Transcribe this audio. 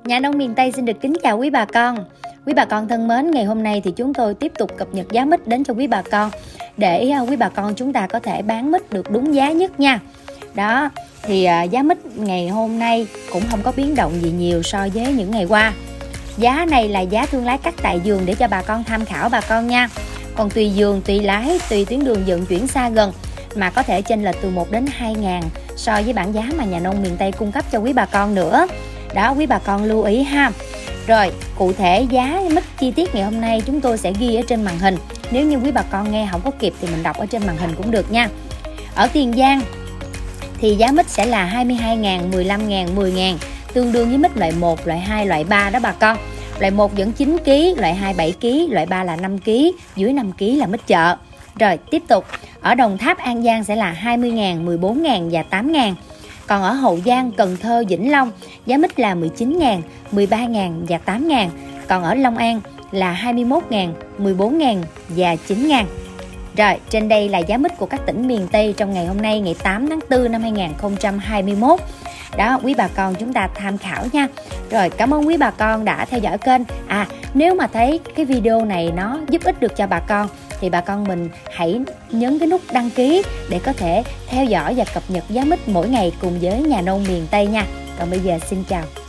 Nhà nông miền Tây xin được kính chào quý bà con. Quý bà con thân mến, ngày hôm nay thì chúng tôi tiếp tục cập nhật giá mít đến cho quý bà con để quý bà con chúng ta có thể bán mít được đúng giá nhất nha. Đó, thì giá mít ngày hôm nay cũng không có biến động gì nhiều so với những ngày qua. Giá này là giá thương lái cắt tại vườn để cho bà con tham khảo bà con nha. Còn tùy vườn, tùy lái, tùy tuyến đường vận chuyển xa gần mà có thể chênh lệch từ 1 đến 2 ngàn so với bảng giá mà nhà nông miền Tây cung cấp cho quý bà con nữa. Đó, quý bà con lưu ý ha. Rồi, cụ thể giá mít chi tiết ngày hôm nay chúng tôi sẽ ghi ở trên màn hình. Nếu như quý bà con nghe không có kịp thì mình đọc ở trên màn hình cũng được nha. Ở Tiền Giang thì giá mít sẽ là 22.000, 15.000, 10.000, tương đương với mít loại 1, loại 2, loại 3 đó bà con. Loại 1 vẫn 9 kg, loại 2 7 kg, loại 3 là 5 kg, dưới 5 kg là mít chợ. Rồi, tiếp tục. Ở Đồng Tháp, An Giang sẽ là 20.000, 14.000 và 8.000. Còn ở Hậu Giang, Cần Thơ, Vĩnh Long, giá mít là 19.000, 13.000 và 8.000. Còn ở Long An là 21.000, 14.000 và 9.000. Rồi, trên đây là giá mít của các tỉnh miền Tây trong ngày hôm nay, ngày 8 tháng 4 năm 2021. Đó, quý bà con chúng ta tham khảo nha. Rồi, cảm ơn quý bà con đã theo dõi kênh. Nếu mà thấy cái video này nó giúp ích được cho bà con thì bà con mình hãy nhấn cái nút đăng ký để có thể theo dõi và cập nhật giá mít mỗi ngày cùng với nhà nông miền Tây nha. Còn bây giờ xin chào.